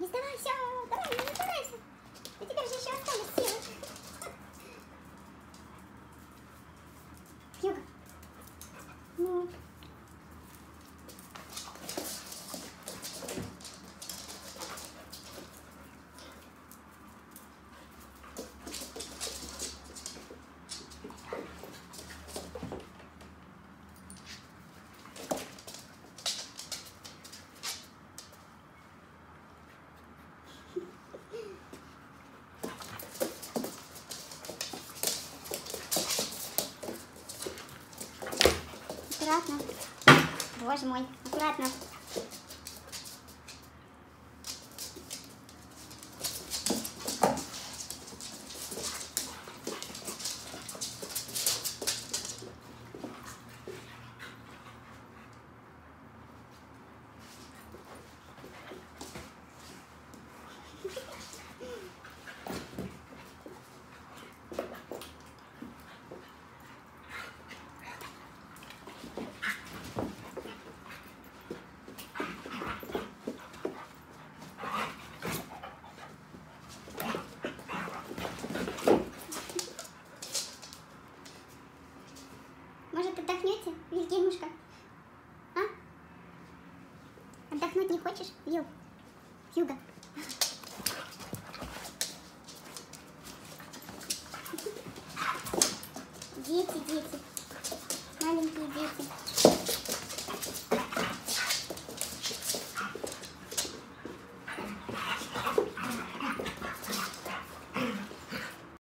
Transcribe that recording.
Не сдавайся, давай, не сдавайся. У тебя же еще остались силы. Хьюго. Ну. Аккуратно. Боже мой, аккуратно. Может, отдохнете, Вильгельмушка? А? Отдохнуть не хочешь, Хьюго? Дети, маленькие дети.